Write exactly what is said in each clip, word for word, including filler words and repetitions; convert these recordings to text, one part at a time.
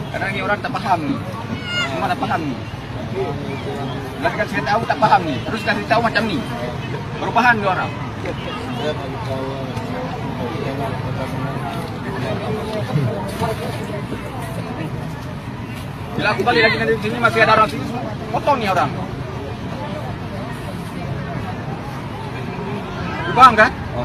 Kadang ini orang tak paham nih. Semua tak paham nih. Lah kasih tahu tak paham nih. Terus kasih tahu macam nih. Baru paham nih orang. Bila aku balik lagi dari sini masih ada orang sini, potong nih orang. Paham kan? Oh.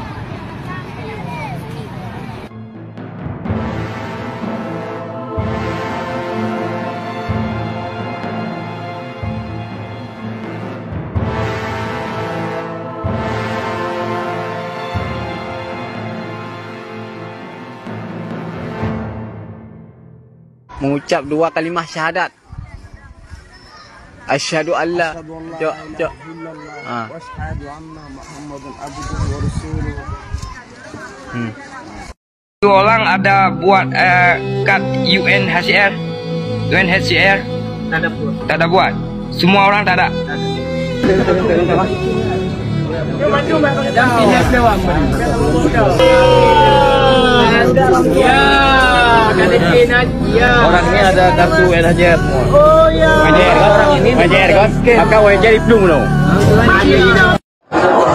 Mengucap dua kalimah syahadat. Asyhadu alla Jok jok. Ah. Asyhadu anna Muhammadan abduhu wa rasuluh. Hmm. Dua orang ada buat uh, kad U N H C R. U N H C R Tak ada buat. tak ada buat. Semua orang tak ada. Orang ini ada kartu W J R semua. Oh ya. W J R kan orang ini W J R kan. Maka W J R diplung dong.